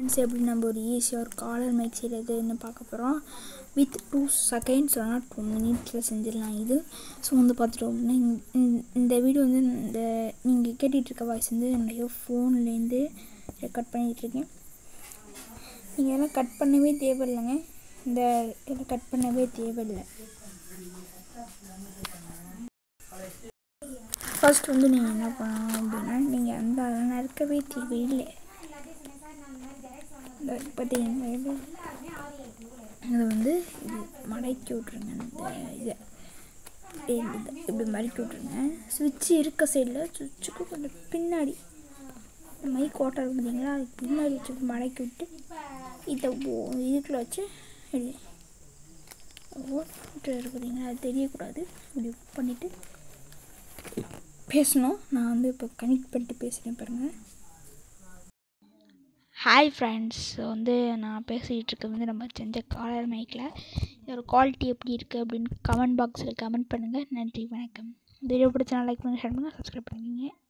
Friends, எப்படி நம்ம ஒரு ஈஸியாக ஒரு காலர் மைக் செய்கிறதுன்னு பார்க்க போகிறோம். வித் 2 seconds இல்லைனா 2 minutes செஞ்சிடலாம் இது. ஸோ வந்து பார்த்துட்டோம் அப்படின்னா இந்த வீடியோ வந்து இந்த நீங்கள் கேட்டுகிட்ருக்க வாய்ஸ் வந்து என்னுடைய ஃபோன்லேருந்து ரெக்கார்ட் பண்ணிகிட்ருக்கேன். நீங்கள் எல்லாம் கட் பண்ணவே தேவையில்லைங்க. இந்த இதில் கட் பண்ணவே தேவையில்லை. ஃபர்ஸ்ட் வந்து நீங்கள் என்ன பண்ணணும் அப்படின்னா, நீங்கள் அந்த நறுக்கவே தேவையில்லை. பார்த்தீங்கன்னா இதை வந்து இது மடக்கி விட்ருங்க. இந்த இப்படி மடக்கி விட்ருங்க. சுவிட்சு இருக்க சைடில் சுவிட்சுக்கு கொஞ்சம் பின்னாடி மைக் ஓட்டை பார்த்தீங்களா, அதுக்கு பின்னாடி வச்சு மடக்கி விட்டு இதை இதுக்குள்ள வச்சு ஓட்டு பார்த்தீங்களா, அது தெரியக்கூடாது. இப்படி பண்ணிவிட்டு பேசணும். நான் வந்து இப்போ கனெக்ட் பண்ணிட்டு பேசுகிறேன் பாருங்கள். ஹாய் ஃப்ரெண்ட்ஸ், வந்து நான் பேசிகிட்டு இருக்க வந்து நம்ம செஞ்ச காலர் மைக்கில் இதோட குவாலிட்டி எப்படி இருக்குது அப்படின்னு கமெண்ட் பாக்ஸில் கமெண்ட் பண்ணுங்கள். நன்றி, வணக்கம். வீடியோ பிடிச்சா லைக் பண்ணுங்கள், ஷேர் பண்ணுங்கள், சப்ஸ்கிரைப் பண்ணிக்கோங்க.